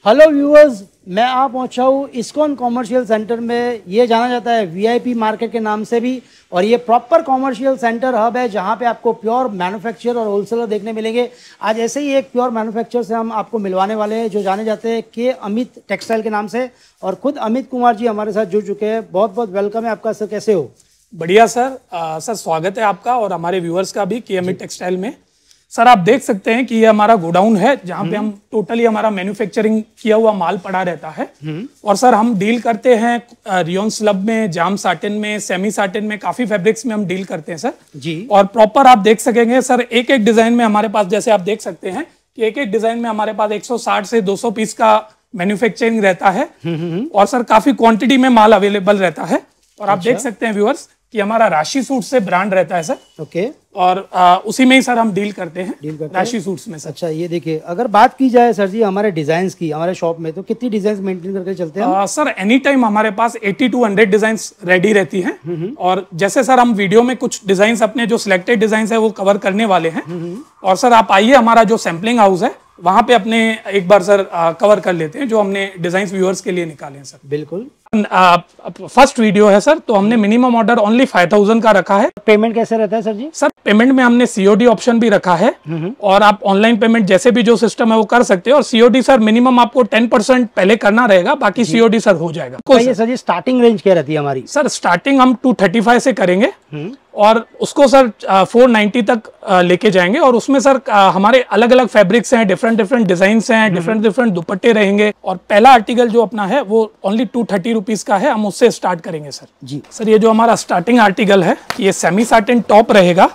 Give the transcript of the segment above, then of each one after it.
Hello viewers, मैं आ पहुंचा हूँ इस्कॉन कॉमर्शियल सेंटर में। ये जाना जाता है वीआईपी मार्केट के नाम से भी, और ये प्रॉपर कॉमर्शियल सेंटर हब है जहाँ पे आपको प्योर मैन्युफैक्चरर और होलसेलर देखने मिलेंगे। आज ऐसे ही एक प्योर मैन्युफैक्चरर से हम आपको मिलवाने वाले हैं जो जाने जाते हैं के अमित टेक्सटाइल के नाम से, और खुद अमित कुमार जी हमारे साथ जुड़ चुके हैं। बहुत बहुत वेलकम है आपका सर, कैसे हो? बढ़िया सर। सर स्वागत है आपका और हमारे व्यूअर्स का भी के अमित टेक्सटाइल में। सर आप देख सकते हैं कि ये हमारा गोडाउन है जहाँ पे हम टोटली हमारा मैन्युफैक्चरिंग किया हुआ माल पड़ा रहता है। और सर हम डील करते हैं रियोन स्लब में, जाम साटिन में, सेमी साटिन में, काफी फैब्रिक्स में हम डील करते हैं सर जी। और प्रॉपर आप देख सकेंगे सर, एक एक डिजाइन में हमारे पास, जैसे आप देख सकते हैं कि एक एक डिजाइन में हमारे पास 160 से 200 पीस का मैन्युफैक्चरिंग रहता है। और सर काफी क्वांटिटी में माल अवेलेबल रहता है। और आप देख सकते हैं व्यूअर्स कि हमारा राशि सूट से ब्रांड रहता है सर। ओके। और उसी में ही सर हम डील करते हैं राशि सूट्स में सर। अच्छा, ये देखिए, अगर बात की जाए सर जी हमारे डिजाइन की, हमारे शॉप में तो कितनी डिजाइन मेंटेन करके चलते हैं? सर एनी टाइम हमारे पास 80 to 100 डिजाइन रेडी रहती हैं। और जैसे सर हम वीडियो में कुछ डिजाइन अपने जो सिलेक्टेड डिजाइन है वो कवर करने वाले हैं। और सर आप आइए, हमारा जो सैम्पलिंग हाउस है वहां पे अपने एक बार सर कवर कर लेते हैं जो हमने डिजाइन व्यूअर्स के लिए निकाले हैं सर। बिल्कुल। फर्स्ट वीडियो है सर, तो हमने मिनिमम ऑर्डर ओनली 5000 का रखा है। पेमेंट कैसे रहता है सर जी? सर पेमेंट में हमने सीओडी ऑप्शन भी रखा है और आप ऑनलाइन पेमेंट जैसे भी जो सिस्टम है वो कर सकते हैं। और सीओडी सर मिनिमम आपको 10% पहले करना रहेगा, बाकी सीओडी सर हो जाएगा। ये सर जी स्टार्टिंग रेंज क्या रहती है हमारी? सर स्टार्टिंग हम 235 से करेंगे और उसको सर 490 तक लेके जाएंगे। और उसमें सर हमारे अलग अलग फैब्रिक्स हैं, डिफरेंट डिफरेंट डिजाइन हैं, डिफरेंट डिफरेंट दुपट्टे रहेंगे। और पहला आर्टिकल जो अपना है वो ओनली 230 रुपीज का है, हम उससे स्टार्ट करेंगे सर जी। सर ये जो हमारा स्टार्टिंग आर्टिकल है ये सेमी साटिन टॉप रहेगा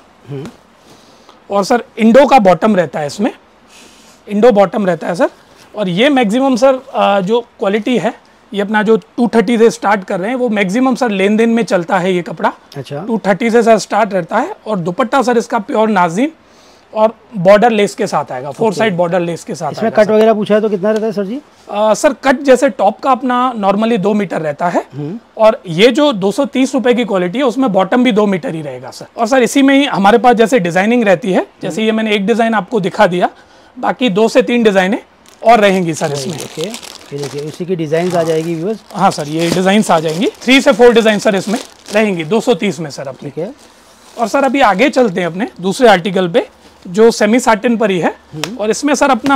और सर इंडो का बॉटम रहता है, इसमें इंडो बॉटम रहता है सर। और ये मैक्सिमम सर जो क्वालिटी है ये अपना जो 230 से स्टार्ट कर रहे हैं वो मैक्सिमम सर लेन देन में चलता है ये कपड़ा। अच्छा। 230 से सर स्टार्ट रहता है। और दुपट्टा सर इसका प्योर नाज़ीम और बॉर्डर लेस के साथ आएगा, 4 साइड बॉर्डर लेस के साथ। इसमें कट वगैरह पूछा है तो कितना रहता है सर जी? सर कट जैसे टॉप का अपना नॉर्मली 2 मीटर रहता है और ये जो 230 रुपए की क्वालिटी है उसमें बॉटम भी 2 मीटर ही रहेगा सर। और सर इसी में ही हमारे पास जैसे डिजाइनिंग रहती है, जैसे ये मैंने एक डिजाइन आपको दिखा दिया, बाकी 2 से 3 डिजाइनें और रहेंगी सर इसमें। ओके, ये देखिए उसी की डिजाइन आ जाएगी व्यूअर्स। हाँ सर ये डिजाइन आ जाएंगी, 3 से 4 डिजाइन सर इसमें रहेंगी 230 में सर अपने। ठीक है। और सर अभी आगे चलते हैं अपने दूसरे आर्टिकल पे जो सेमी साटिन पर ही है। और इसमें सर अपना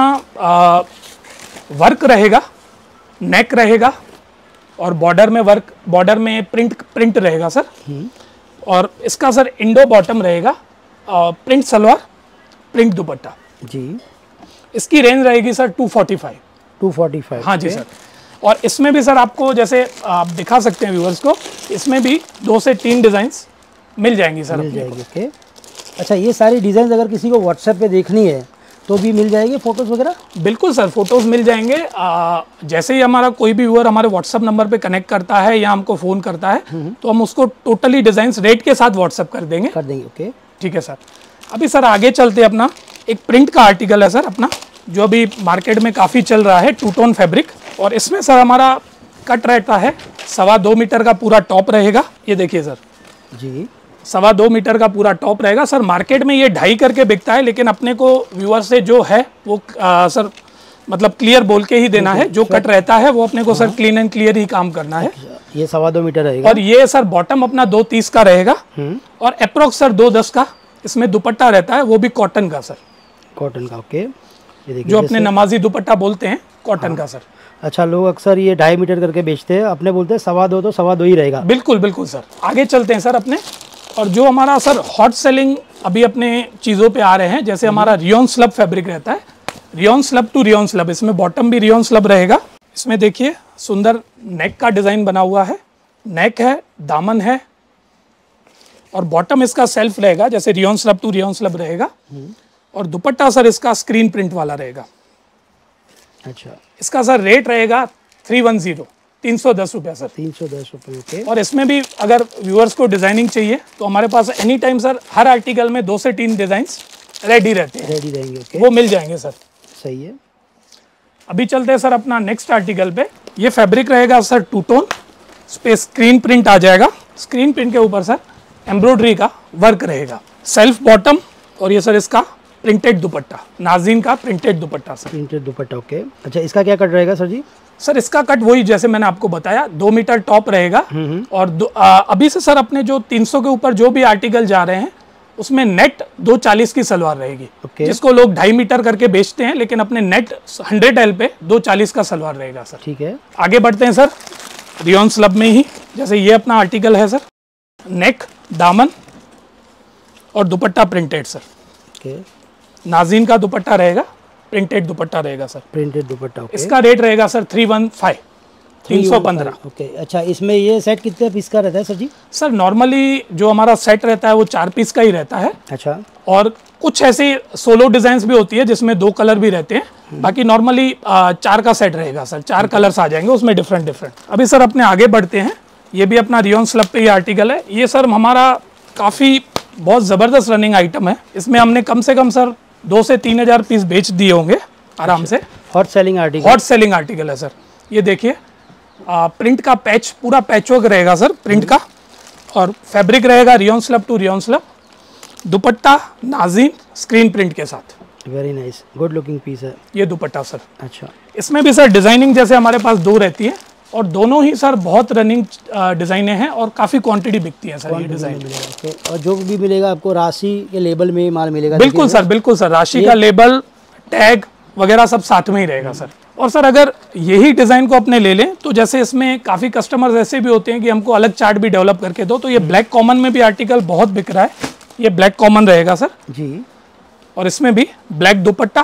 वर्क रहेगा, नेक रहेगा और बॉर्डर में वर्क, बॉर्डर में प्रिंट रहेगा सर। और इसका सर इंडो बॉटम रहेगा, प्रिंट सलवार, प्रिंट दुपट्टा जी। इसकी रेंज रहेगी सर 245। हाँ जी सर। और इसमें भी सर आपको जैसे आप दिखा सकते हैं व्यूअर्स को, इसमें भी 2 से 3 डिजाइंस मिल जाएंगी सर। मिल जाएगी। ओके। अच्छा, ये सारी डिजाइन अगर किसी को व्हाट्सएप पे देखनी है तो भी मिल जाएगी फोटोज वगैरह? बिल्कुल सर, फोटोज मिल जाएंगे। जैसे ही हमारा कोई भी व्यूअर हमारे व्हाट्सएप नंबर पे कनेक्ट करता है या हमको फोन करता है तो हम उसको टोटली डिजाइंस रेट के साथ व्हाट्सएप कर देंगे। ओके ठीक है सर। अभी सर आगे चलते अपना एक प्रिंट का आर्टिकल है सर अपना, जो अभी मार्केट में काफ़ी चल रहा है, 2 टोन फैब्रिक। और इसमें सर हमारा कट रहता है 2.25 मीटर का पूरा टॉप रहेगा। ये देखिए सर जी, 2.25 मीटर का पूरा टॉप रहेगा सर। मार्केट में ये 2.5 करके बिकता है, लेकिन अपने को व्यूअर से जो है वो सर मतलब क्लियर बोल के ही देना है। जो कट रहता है वो अपने को सर क्लीन एंड क्लियर ही काम करना है। ये 2.25 मीटर रहेगा। और ये सर बॉटम अपना 2.30 का रहेगा और अप्रोक्स सर 2.10 का इसमें दुपट्टा रहता है, वो भी कॉटन का सर। कॉटन का। ओके। ये देखिए जो अपने नमाजी दुपट्टा बोलते हैं, कॉटन का सर। अच्छा, लोग अक्सर ये 2.5 मीटर करके बेचते हैं, अपने बोलते हैं 2.25 तो 2.25 ही रहेगा। बिल्कुल बिल्कुल सर। आगे चलते हैं सर अपने, और जो हमारा सर हॉट सेलिंग अभी अपने चीज़ों पे आ रहे हैं, जैसे हमारा रियोन स्लब फैब्रिक रहता है, rayon slub to rayon slub, इसमें बॉटम भी रियोन स्लब रहेगा। इसमें देखिए सुंदर नेक का डिज़ाइन बना हुआ है, नेक है, दामन है और बॉटम इसका सेल्फ रहेगा, जैसे rayon slub to rayon slub रहेगा। और दुपट्टा सर इसका स्क्रीन प्रिंट वाला रहेगा। अच्छा, इसका सर रेट रहेगा 310 रुपये सर। 310 रुपये। ओके। और इसमें भी अगर व्यूअर्स को डिजाइनिंग चाहिए तो हमारे पास एनी टाइम सर हर आर्टिकल में 2 से 3 डिजाइन्स रेडी रहते हैं। रेडी रहेंगे। ओके। वो मिल जाएंगे सर। सही है। अभी चलते हैं सर अपना नेक्स्ट आर्टिकल पे। ये फैब्रिक रहेगा सर 2 टोन, इस पे स्क्रीन प्रिंट आ जाएगा। स्क्रीन प्रिंट के ऊपर सर एम्ब्रॉयडरी का वर्क रहेगा, सेल्फ बॉटम और ये सर इसका प्रिंटेड दुपट्टा, नाज़ीन का printed dupatta sir. Printed dupatta, okay. अच्छा, इसका क्या कट रहेगा सर जी? सर इसका कट वही जैसे मैंने आपको बताया 2 मीटर टॉप रहेगा। और अभी से सर अपने जो 300 के ऊपर जो भी आर्टिकल जा रहे हैं उसमें नेट 240 की सलवार रहेगी, जिसको लोग 2.5 मीटर करके बेचते हैं, लेकिन अपने नेट 100L पे 240 का सलवार रहेगा सर। ठीक है, आगे आगे बढ़ते हैं सर रियोन स्लब में ही। जैसे ये अपना आर्टिकल है सर, नेक, दामन और दुपट्टा प्रिंटेड सर। ओके, नाज़ीन का दुपट्टा रहेगा, प्रिंटेड दुपट्टा रहेगा सर। Printed dupatta, okay. इसका रेट रहेगा सर 315। ओके। अच्छा, इसमें ये सेट कितने पीस का रहता है सर जी? सर नॉर्मली जो हमारा सेट रहता है वो 4 पीस का ही रहता है। अच्छा। और कुछ ऐसी सोलो डिजाइन भी होती है जिसमें 2 कलर भी रहते हैं, बाकी नॉर्मली 4 का सेट रहेगा सर। 4 कलर्स आ जाएंगे उसमें डिफरेंट। अभी सर अपने आगे बढ़ते हैं। ये भी अपना रियोन स्लब पे ही आर्टिकल है। ये सर हमारा काफ़ी बहुत ज़बरदस्त रनिंग आइटम है। इसमें हमने कम से कम सर 2 से 3 हज़ार पीस बेच दिए होंगे आराम से। Hot selling article, hot selling article है सर। ये देखिए प्रिंट का पैच, पूरा पैच वर्क रहेगा सर प्रिंट का, और फैब्रिक रहेगा rayon slub to rayon slub. Dupatta नाज़ीन स्क्रीन प्रिंट के साथ। Very nice, good looking piece है ये दुपट्टा सर। अच्छा, इसमें भी सर डिजाइनिंग जैसे हमारे पास 2 रहती है, और दोनों ही सर बहुत रनिंग डिजाइनें हैं और काफ़ी क्वांटिटी बिकती है सर ये डिजाइन। ओके, और जो भी मिलेगा आपको राशि के लेबल में ही माल मिलेगा? बिल्कुल सर, बिल्कुल सर। राशि का लेबल, टैग वगैरह सब साथ में ही रहेगा सर। और सर अगर यही डिज़ाइन को अपने ले लें तो जैसे इसमें काफ़ी कस्टमर्स ऐसे भी होते हैं कि हमको अलग चार्ट भी डेवलप करके दो, तो ये ब्लैक कॉमन में भी आर्टिकल बहुत बिक रहा है। ये ब्लैक कॉमन रहेगा सर जी, और इसमें भी ब्लैक दुपट्टा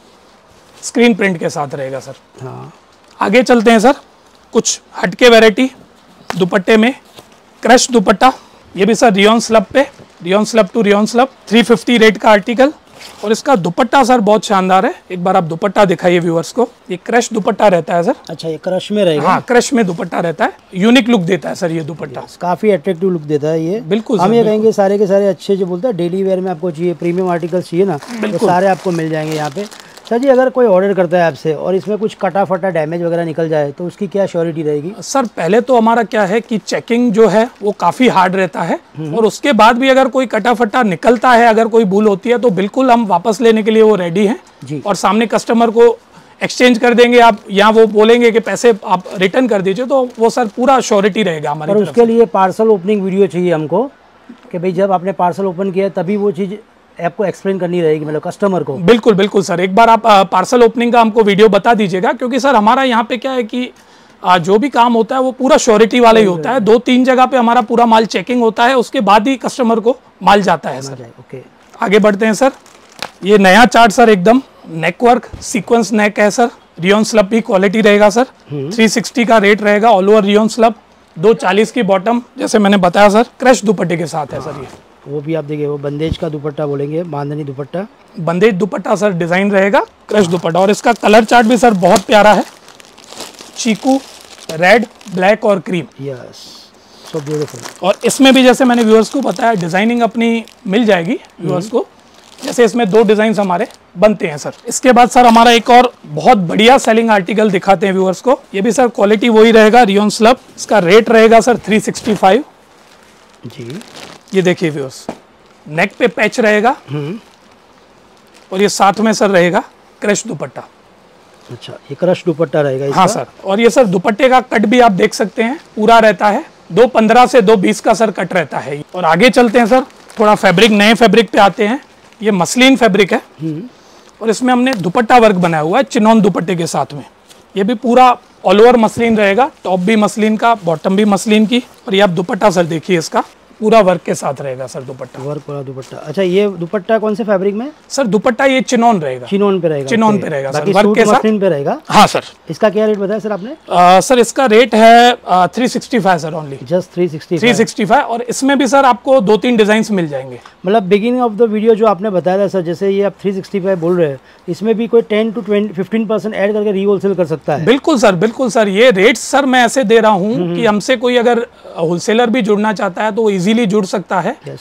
स्क्रीन प्रिंट के साथ रहेगा सर। हाँ। आगे चलते हैं सर, कुछ हटके वैरायटी दुपट्टे में। क्रश दुपट्टा, ये भी सर रियोन स्लब पे, rayon slub to rayon slub, 350 rate का आर्टिकल। और इसका दुपट्टा सर बहुत शानदार है। एक बार आप दुपट्टा दिखाइए व्यूअर्स को। ये क्रश दुपट्टा रहता है सर। अच्छा, ये क्रश में रहेगा? हाँ, क्रश में दुपट्टा रहता है। यूनिक लुक देता है सर ये दुपट्टा, काफी अट्रैक्टिव लुक देता है ये। बिल्कुल हम ये कहेंगे सारे के सारे अच्छे, जो बोलते हैं डेली वेयर में आपको चाहिए, प्रीमियम आर्टिकल्स चाहिए ना, तो सारे आपको मिल जाएंगे यहाँ पे। सर जी, अगर कोई ऑर्डर करता है आपसे और इसमें कुछ कटा फटा डैमेज वगैरह निकल जाए तो उसकी क्या श्योरिटी रहेगी? सर पहले तो हमारा क्या है कि चेकिंग जो है वो काफ़ी हार्ड रहता है, और उसके बाद भी अगर कोई कटा फटा निकलता है, अगर कोई भूल होती है, तो बिल्कुल हम वापस लेने के लिए वो रेडी हैं जी। और सामने कस्टमर को एक्सचेंज कर देंगे आप, या वो बोलेंगे कि पैसे आप रिटर्न कर दीजिए, तो वो सर पूरा श्योरिटी रहेगा हमारी और तरफ उसके लिए पार्सल ओपनिंग वीडियो चाहिए हमको, कि भाई जब आपने पार्सल ओपन किया तभी वो चीज़ आपको एक्सप्लेन करनी रहेगी, मतलब कस्टमर को। बिल्कुल बिल्कुल सर, एक बार आप पार्सल ओपनिंग का हमको वीडियो बता दीजिएगा, क्योंकि सर हमारा यहाँ पे क्या है कि जो भी काम होता है वो पूरा श्योरिटी वाला ही होता है। 2-3 जगह पे हमारा पूरा माल चेकिंग होता है, उसके बाद ही कस्टमर को माल जाता है सर। ओके, आगे बढ़ते हैं सर। ये नया चार्ट सर, एकदम नेक वर्क सीक्वेंस नेक है सर। रियोन स्लब भी क्वालिटी रहेगा सर। 360 का रेट रहेगा ऑल ओवर रियोन स्लब, 240 की बॉटम, जैसे मैंने बताया सर। क्रश दुपट्टे के साथ है सर ये। वो भी आप देखिए, वो बंदेज का दुपट्टा बोलेंगे, बांधनी दुपट्टा, बंदेज दुपट्टा सर डिजाइन रहेगा, क्रश दुपट्टा। और इसका कलर चार्ट भी सर बहुत प्यारा है, चीकू, रेड, ब्लैक और क्रीम। Yes, so beautiful. और इसमें भी जैसे मैंने व्यूअर्स को बताया, डिजाइनिंग अपनी मिल जाएगी व्यूअर्स को। जैसे इसमें 2 डिजाइन हमारे बनते हैं सर। इसके बाद सर हमारा एक और बहुत बढ़िया सेलिंग आर्टिकल दिखाते हैं व्यूअर्स को। ये भी सर क्वालिटी वही रहेगा, रियोन स्लब। इसका रेट रहेगा सर 365 जी। ये देखिए व्यूअर्स, नेक पे पैच रहेगा, और ये साथ में सर रहेगा क्रश दुपट्टा। अच्छा, ये क्रश दुपट्टा रहेगा इसका? हाँ सर। और ये सर दुपट्टे का कट भी आप देख सकते हैं, पूरा रहता है 2.15 से 2.20 का सर कट रहता है। और आगे चलते हैं सर, थोड़ा फैब्रिक, नए फैब्रिक पे आते हैं। ये मसलिन फैब्रिक है, और इसमें हमने दुपट्टा वर्क बनाया हुआ है चिनॉन दुपट्टे के साथ में। ये भी पूरा ऑल ओवर मसलिन रहेगा, टॉप भी मसलिन का, बॉटम भी मसलिन की। और ये आप दुपट्टा सर देखिए, इसका पूरा वर्क के साथ रहेगा सर दुपट्टा, वर्क वाला दुपट्टा। अच्छा, ये दुपट्टा कौन से फैब्रिक में? सर दुपट्टा ये चिनॉन रहेगा, चिनॉन पे रहेगा, चिनॉन पे रहेगा सर, वर्क के साथ पे रहेगा। हाँ सर। इसका क्या रेट बताया सर आपने? सर इसका रेट है 365 सर ओनली, जस्ट 365। 365। और इसमें भी सर आपको 2-3 डिजाइन मिल जाएंगे। मतलब बिगिनिंग ऑफ द वीडियो जो आपने बताया था सर, जैसे ये आप 365 बोल रहे हैं, इसमें भी कोई 10 to 15% ऐड करके रीहोलसेल कर सकता है? बिल्कुल सर, बिल्कुल सर। ये रेट सर मैं ऐसे दे रहा हूँ कि हमसे कोई अगर होलसेलर भी जुड़ना चाहता है तो वो इजीली जुड़ सकता है। Yes.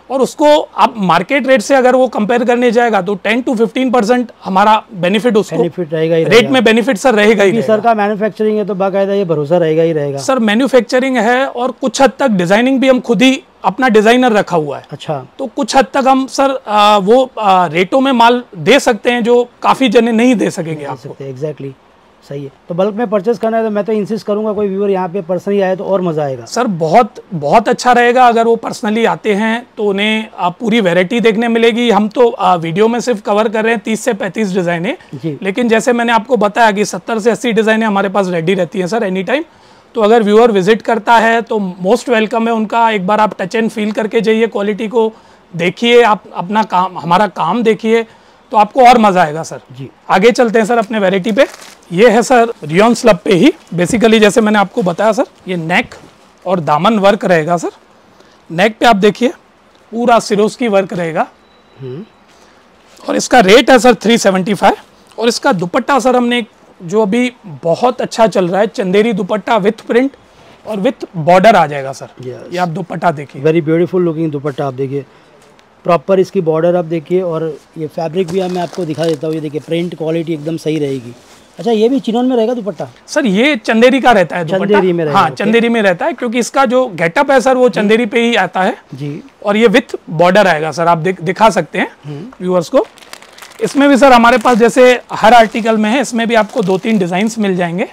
और उसको आप मार्केट रेट से अगर वो कंपेयर करने जाएगा तो 10 to 15% हमारा बेनिफिट उसको बेनिफिट रहेगा ही रेट में बेनिफिट सर रहेगा ही सर का मैन्युफैक्चरिंग है तो बाकायदा ये भरोसा रहेगा ही रहेगा। सर मैन्युफैक्चरिंग है और कुछ हद तक डिजाइनिंग भी हम खुद ही अपना डिजाइनर रखा हुआ है। अच्छा, तो कुछ हद तक हम सर वो रेटों में माल दे सकते हैं जो काफी जने नहीं दे सकेंगे आपको। एग्जैक्टली सही है। तो बल्क में परचेस करना है तो मैं तो इंसिस्ट करूंगा कोई व्यूअर यहाँ पे पर्सनली आए तो और मजा आएगा। सर बहुत बहुत अच्छा रहेगा अगर वो पर्सनली आते हैं तो उन्हें पूरी वैरायटी देखने मिलेगी। हम तो वीडियो में सिर्फ कवर कर रहे हैं 30 से 35 डिजाइनें, लेकिन जैसे मैंने आपको बताया कि 70 से 80 डिजाइनें हमारे पास रेडी रहती हैं सर एनी टाइम। तो अगर व्यूअर विजिट करता है तो मोस्ट वेलकम है उनका। एक बार आप टच एंड फील करके जाइए, क्वालिटी को देखिए, आप अपना काम हमारा काम देखिए तो आपको और मजा आएगा सर जी। आगे चलते हैं सर अपने वैरायटी पे। ये है सर रियोन स्लब पे ही बेसिकली जैसे मैंने आपको बताया सर, ये नेक और दामन वर्क रहेगा सर। नेक पे आप देखिए पूरा सिरोस्की वर्क रहेगा और इसका रेट है सर 375। और इसका दुपट्टा सर हमने जो अभी बहुत अच्छा चल रहा है, चंदेरी दुपट्टा विथ प्रिंट और विथ बॉर्डर आ जाएगा सर। ये आप दुपट्टा देखिए, वेरी ब्यूटीफुल लुकिंग दुपट्टा आप देखिए, प्रॉपर इसकी बॉर्डर आप देखिए और ये फैब्रिक भी मैं आपको दिखा देता हूँ। ये देखिए प्रिंट क्वालिटी एकदम सही रहेगी। अच्छा, ये भी चिनोन में रहेगा दुपट्टा? सर ये चंदेरी का रहता है दुपट्टा। चंदेरी में रहेगा? हाँ, चंदेरी में रहता है क्योंकि इसका जो गेटअप है सर वो चंदेरी पे ही आता है जी। और ये विथ बॉर्डर आएगा सर, आप दिखा सकते हैं व्यूअर्स को। इसमें भी सर हमारे पास जैसे हर आर्टिकल में है, इसमें भी आपको 2-3 डिजाइन्स मिल जाएंगे,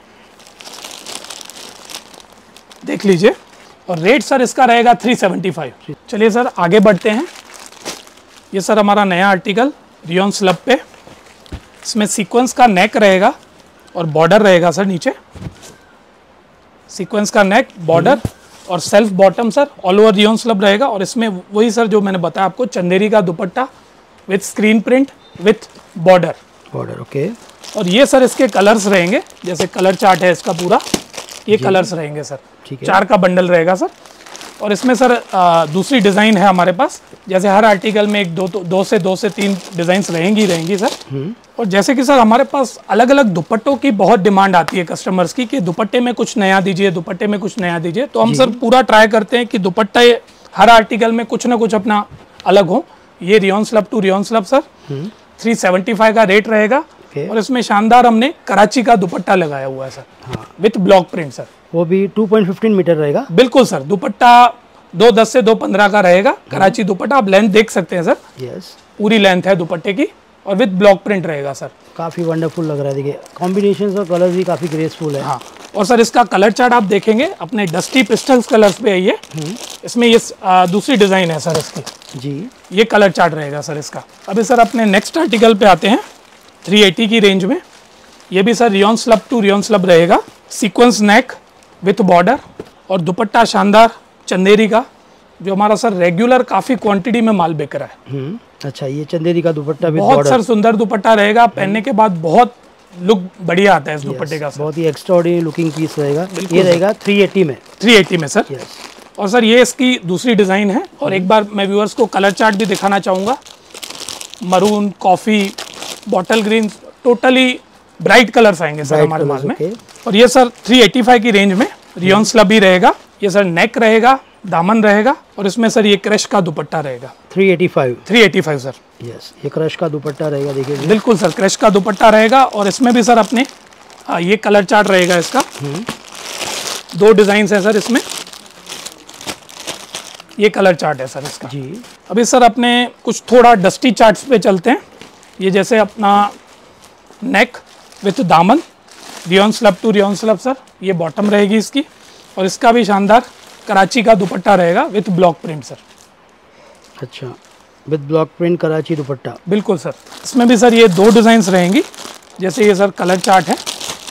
देख लीजिए। और रेट सर इसका रहेगा 375। चलिए सर आगे बढ़ते हैं। ये सर हमारा नया आर्टिकल रियोन स्लब पे, इसमें सीक्वेंस का नेक रहेगा और बॉर्डर रहेगा सर नीचे। सीक्वेंस का नेक, बॉर्डर और self bottom sir all over rayon slub रहेगा। और इसमें वही सर जो मैंने बताया आपको, चंदेरी का dupatta with screen print with border. Okay. और ये सर इसके कलर्स रहेंगे, जैसे कलर चार्ट है इसका पूरा, ये कलर्स रहेंगे सर। ठीक है। 4 का बंडल रहेगा सर। और इसमें सर दूसरी डिज़ाइन है हमारे पास, जैसे हर आर्टिकल में दो से तीन डिज़ाइंस रहेंगी सर। और जैसे कि सर हमारे पास अलग अलग दुपट्टों की बहुत डिमांड आती है कस्टमर्स की कि दुपट्टे में कुछ नया दीजिए, दुपट्टे में कुछ नया दीजिए। तो हम सर पूरा ट्राई करते हैं कि दुपट्टा हर आर्टिकल में कुछ ना कुछ अपना अलग हो। ये rayon slub to rayon slub sir 375 का रेट रहेगा। और इसमें शानदार हमने कराची का दुपट्टा लगाया हुआ है sir with block print sir. वो भी 2.15 मीटर रहेगा? बिल्कुल सर, दुपट्टा 2.10 से 2.15 का रहेगा। कराची दुपट्टा आप लेंथ देख सकते हैं सर। यस, पूरी लेंथ है दुपट्टे की और विद ब्लॉक प्रिंट रहेगा सर। काफ़ी वंडरफुल लग रहा है, देखिए कॉम्बिनेशन और कलर भी काफ़ी ग्रेसफुल है। हाँ, और सर इसका कलर चार्ट आप देखेंगे अपने डस्टी पिस्टल्स कलर्स पे आइए। इसमें ये दूसरी डिज़ाइन है सर इसकी जी। ये कलर चार्ट रहेगा सर इसका। अभी सर अपने नेक्स्ट आर्टिकल पे आते हैं 380 की रेंज में। ये भी sir rayon slub to rayon slub रहेगा, सीक्वेंस नेक विथ बॉर्डर और दुपट्टा शानदार चंदेरी का, जो हमारा सर रेगुलर काफ़ी क्वांटिटी में माल बिक रहा है। अच्छा, ये चंदेरी का दुपट्टा भी बहुत सर सुंदर दुपट्टा रहेगा, पहनने के बाद बहुत लुक बढ़िया आता है इस दुपट्टे का सर। बहुत ही एक्स्ट्राऑर्डिनरी लुकिंग पीस रहेगा। ये रहेगा 380 में? 380 में सर। और सर ये इसकी दूसरी डिज़ाइन है। और एक बार मैं व्यूअर्स को कलर चार्ट भी दिखाना चाहूँगा। Maroon, coffee, bottle green, totally bright colours आएंगे सर हमारे माल में। और ये सर 385 की रेंज में रियोन स्लब ही रहेगा। ये सर नेक रहेगा, दामन रहेगा और इसमें सर ये क्रश का दुपट्टा रहेगा। 385 सर। यस, ये क्रश का दुपट्टा रहेगा, देखिए। बिल्कुल सर, क्रश का दुपट्टा रहेगा। और इसमें भी सर अपने ये कलर चार्ट रहेगा इसका। 2 डिजाइन है सर इसमें, ये कलर चार्ट है सर इसका जी। अभी सर अपने कुछ थोड़ा डस्टी चार्ट्स पे चलते हैं। ये जैसे अपना नेक विथ दामन rayon slub to rayon slub sir, ये बॉटम रहेगी इसकी। और इसका भी शानदार कराची का दुपट्टा रहेगा विथ ब्लॉक प्रिंट सर। अच्छा, with block print Karachi dupatta. बिल्कुल सर। इसमें भी सर ये 2 डिज़ाइंस रहेंगी, जैसे ये सर कलर चार्ट है।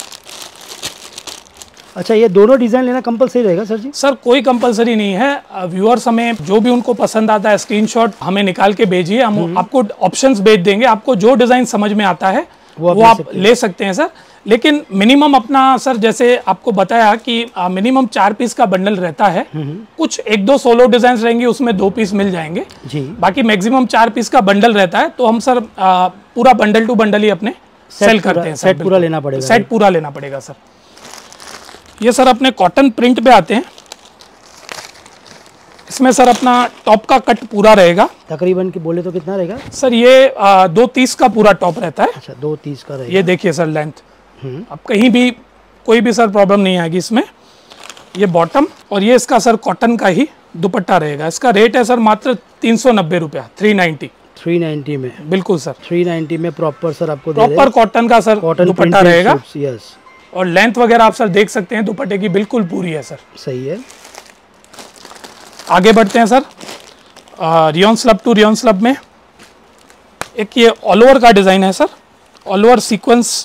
अच्छा, ये दोनों डिज़ाइन लेना कंपलसरी रहेगा सर जी? सर कोई कंपलसरी नहीं है। व्यूअर्स हमें जो भी उनको पसंद आता है स्क्रीनशॉट हमें निकाल के भेजिए, हम आपको ऑप्शंस भेज देंगे। आपको जो डिज़ाइन समझ में आता है वो आप ले सकते हैं सर। लेकिन मिनिमम अपना सर जैसे आपको बताया कि मिनिमम 4 पीस का बंडल रहता है। कुछ 1-2 सोलो डिजाइन रहेंगे, उसमें 2 पीस मिल जाएंगे जी। बाकी मैक्सिमम 4 पीस का बंडल रहता है। तो हम सर पूरा बंडल टू बंडल ही अपने सेल करते हैं। सेट पूरा लेना पड़ेगा? सेट पूरा लेना पड़ेगा सर। ये सर अपने कॉटन प्रिंट पे आते हैं। इसमें सर अपना टॉप का कट पूरा रहेगा। तकरीबन की बोले तो कितना रहेगा सर ये 230 का पूरा टॉप रहता है। अच्छा 230 का रहेगा। ये देखिए सर लेंथ, अब कहीं भी कोई भी सर प्रॉब्लम नहीं आएगी इसमें। ये बॉटम और ये इसका सर कॉटन का ही दुपट्टा रहेगा। इसका रेट है सर मात्र 390 रुपया, 390 में। बिल्कुल सर 390 में प्रॉपर सर आपको प्रॉपर कॉटन का सर दुपट्टा रहेगा। यस। और लेंथ वगैरह आप सर देख सकते हैं दुपट्टे की बिल्कुल पूरी है सर। सही है। आगे बढ़ते हैं sir rayon slub to rayon slub में। एक ये ऑल ओवर का डिजाइन है सर, ऑल ओवर सीक्वेंस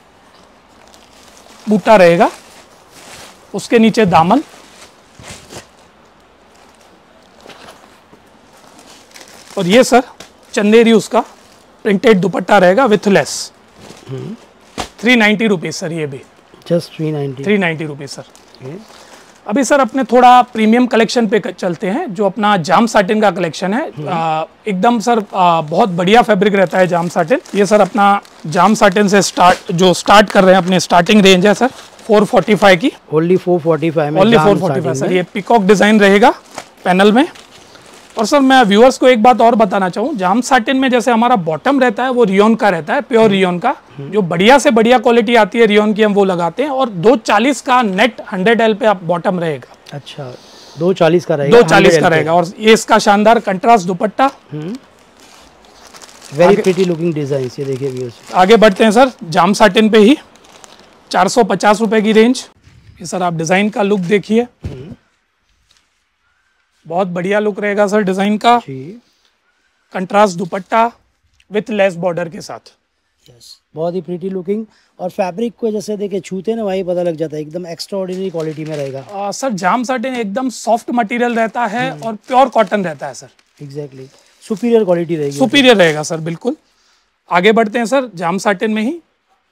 बूटा रहेगा, उसके नीचे दामन, और ये सर चंदेरी उसका प्रिंटेड दुपट्टा रहेगा विथ लेस। 390 रुपीज सर, ये भी जस्ट 390 रुपीज सर। अभी सर अपने थोड़ा प्रीमियम कलेक्शन पे चलते हैं, जो अपना जाम साटिन का कलेक्शन है। एकदम सर बहुत बढ़िया फैब्रिक रहता है जाम साटिन। ये सर अपना जाम साटिन से स्टार्ट कर रहे हैं, अपने स्टार्टिंग रेंज है सर 445 की। ओनली 445 में, ओनली 445 सर। ये पिकॉक डिजाइन रहेगा पैनल में। और सर मैं व्यूअर्स को एक बात और बताना चाहूँ, जाम साटिन में जैसे हमारा बॉटम रहता है वो रियोन का रहता है, प्योर रियोन का। जो बढ़िया से बढ़िया क्वालिटी आती है रियोन की, हम वो लगाते हैं। और 240 का नेट 100L पे आप बॉटम रहेगा। अच्छा 240 का रहेगा, 240 का रहेगा। और ये इसका शानदार contrast dupatta, very pretty looking design. ये देखिए व्यूअर्स। आगे बढ़ते हैं सर जाम साटिन पे ही 450 रुपए की रेंज। ये सर आप डिजाइन का लुक देखिए, बहुत बढ़िया लुक रहेगा सर डिजाइन का। Contrast dupatta with lace border के साथ। यस, बहुत ही प्रीटी लुकिंग। और फैब्रिक को जैसे देखिए छूते ना वही पता लग जाता है, एकदम एक्स्ट्रा ऑर्डिनरी क्वालिटी में रहेगा। सर जाम साटिन एकदम सॉफ्ट मटेरियल रहता है और प्योर कॉटन रहता है सर। एग्जैक्टली, सुपीरियर क्वालिटी रहेगी। सुपीरियर रहेगा सर, बिल्कुल। आगे बढ़ते हैं सर जाम साटिन में ही।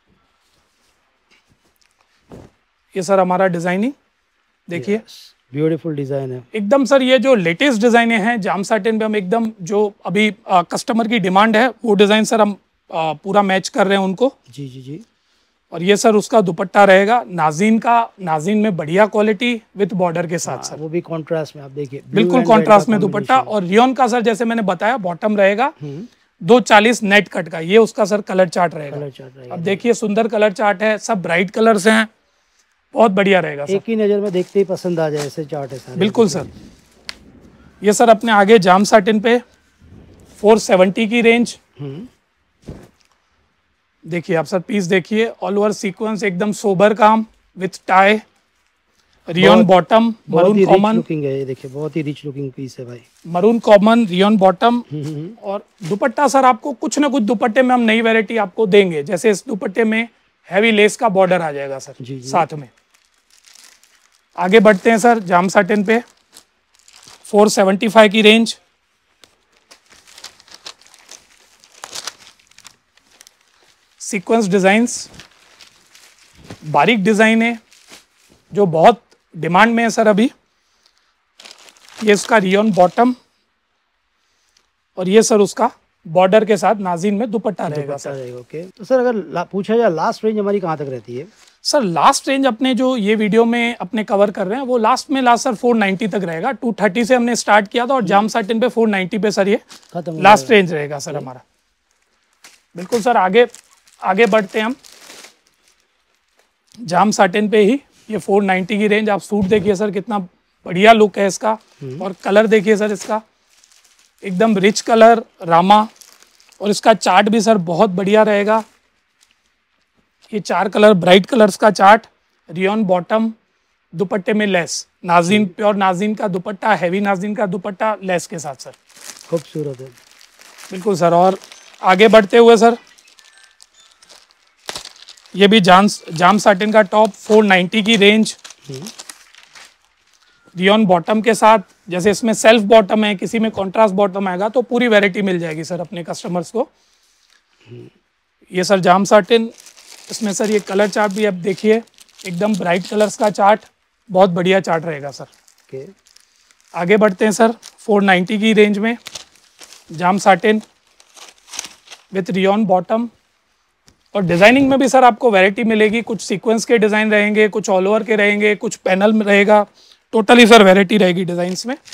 ये सर हमारा डिजाइनिंग देखिए, ब्यूटीफुल डिजाइन है एकदम सर। ये जो लेटेस्ट डिजाइन हैं जाम साटिन पे, हम एकदम जो अभी कस्टमर की डिमांड है वो डिजाइन सर हम पूरा मैच कर रहे हैं उनको। जी जी जी। और ये सर उसका दुपट्टा रहेगा नाजीन का, नाजीन में बढ़िया क्वालिटी विथ बॉर्डर के साथ सर। वो भी कॉन्ट्रास्ट में, आप देखिए बिल्कुल कॉन्ट्रास्ट में दुपट्टा। और रियोन का सर जैसे मैंने बताया बॉटम रहेगा 240 नेट कट का। ये उसका सर कलर चार्ट रहेगा। अब देखिए सुंदर कलर चार्ट है, सब ब्राइट कलर्स हैं, बहुत बढ़िया रहेगा सर। एक ही नजर में देखते ही पसंद आ जाए ऐसे चार्ट है सारे। बिल्कुल सर। ये सर अपने आगे जाम साटिन पे 470 की रेंज। देखिए आप सर पीस देखिए, ऑल ओवर सीक्वेंस एकदम सोबर काम with tie, rayon bottom, maroon common looking है। ये देखिए बहुत ही रिच लुकिंग पीस है भाई। Maroon common, rayon bottom. और दुपट्टा सर आपको कुछ ना कुछ दुपट्टे में हम नई वैरायटी आपको देंगे। जैसे इस दुपट्टे में हैवी लेस का बॉर्डर आ जाएगा सर जी। साथ में। आगे बढ़ते हैं सर जाम साटिन पे 475 की रेंज। सीक्वेंस डिजाइन्स, बारीक डिजाइन है जो बहुत डिमांड में है सर अभी। ये इसका रियोन बॉटम और ये सर उसका बॉर्डर के साथ नाजीन में दुपट्टा रहेगा सर। ओके। तो सर अगर पूछा जाए लास्ट रेंज हमारी कहाँ तक रहती है? सर लास्ट रेंज अपने जो ये वीडियो में अपने कवर कर रहे हैं वो लास्ट सर 490 तक रहेगा। 230 से हमने स्टार्ट किया था और जाम साटिन पे 490 पे सर ये लास्ट रेंज रहेगा सर हमारा। बिल्कुल सर। आगे बढ़ते हैं हम जाम साटिन पे ही। ये 490 की रेंज। आप सूट देखिए सर कितना बढ़िया लुक है इसका। और कलर देखिए सर इसका एकदम रिच कलर रामा। और इसका चार्ट भी सर बहुत बढ़िया रहेगा। ये 4 कलर ब्राइट कलर्स का चार्ट, रियोन बॉटम, दुपट्टे में लेस, नाजीन प्योर नाजीन का दुपट्टा, हैवी नाजीन का दुपट्टा लेस के साथ सर। खूबसूरत है बिल्कुल सर। और आगे बढ़ते हुए सर ये भी जाम साटिन का टॉप 490 की रेंज, रियोन बॉटम के साथ। जैसे इसमें सेल्फ बॉटम है, किसी में कॉन्ट्रास्ट बॉटम आएगा, तो पूरी वैरायटी मिल जाएगी सर अपने कस्टमर्स को। ये सर जाम साटिन, इसमें सर ये कलर चार्ट भी अब देखिए एकदम ब्राइट कलर्स का चार्ट, बहुत बढ़िया चार्ट रहेगा सर। ओके। आगे बढ़ते हैं सर 490 की रेंज में जाम साटिन विथ रियोन बॉटम। और डिजाइनिंग में भी सर आपको वैरायटी मिलेगी। कुछ सीक्वेंस के डिजाइन रहेंगे, कुछ ऑल ओवर के रहेंगे, कुछ पैनल में रहेगा, टोटली सर वैरायटी रहेगी डिजाइन्स में।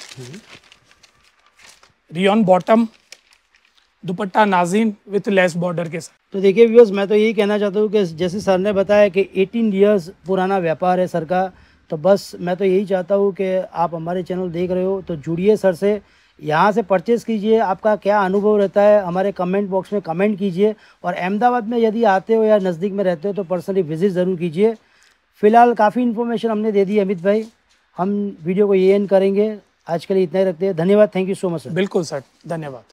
रियॉन बॉटम, दुपट्टा नाज़ीन विथ लेस बॉर्डर के साथ। तो देखिए व्यूअर्स, मैं तो यही कहना चाहता हूँ कि जैसे सर ने बताया कि 18 इयर्स पुराना व्यापार है सर का, तो बस मैं तो यही चाहता हूँ कि आप हमारे चैनल देख रहे हो तो जुड़िए सर से, यहाँ से परचेज़ कीजिए। आपका क्या अनुभव रहता है हमारे कमेंट बॉक्स में कमेंट कीजिए, और अहमदाबाद में यदि आते हो या नज़दीक में रहते हो तो पर्सनली विज़िट ज़रूर कीजिए। फ़िलहाल काफ़ी इन्फॉर्मेशन हमने दे दी अमित भाई, हम वीडियो को ये एंड करेंगे। आज के लिए इतना ही रखते हैं। धन्यवाद, thank you so much sir. बिल्कुल सर, धन्यवाद।